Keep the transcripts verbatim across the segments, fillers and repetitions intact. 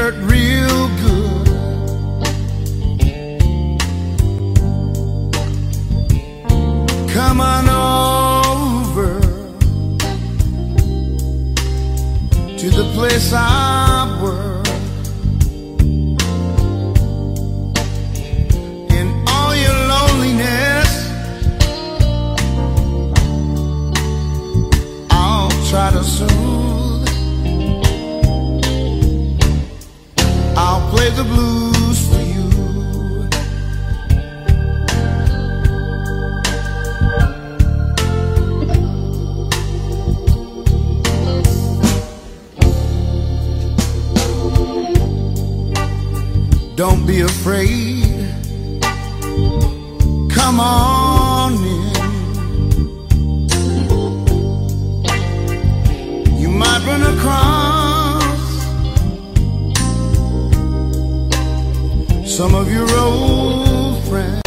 hurt real good. Come on over to the place I work. In all your loneliness, I'll try to soothe. I'll play the blues for you. Don't be afraid, come on in. You might run across some of your old friends.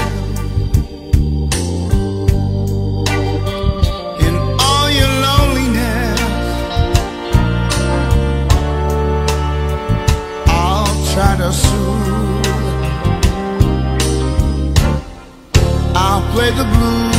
In all your loneliness, I'll try to soothe. I'll play the blues.